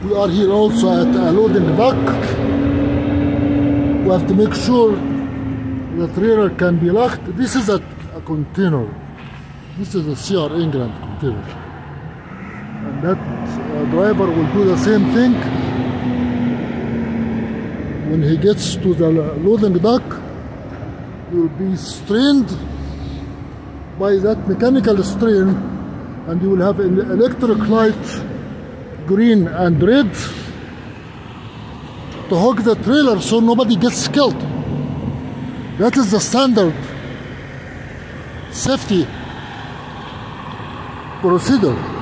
We are here also at a loading dock. We have to make sure the trailer can be locked. This is a container. This is a CR England container. And that driver will do the same thing. When he gets to the loading dock, he will be strained by that mechanical strain, and you will have an electric light, green and red, to hook the trailer so nobody gets killed. That is the standard safety procedure.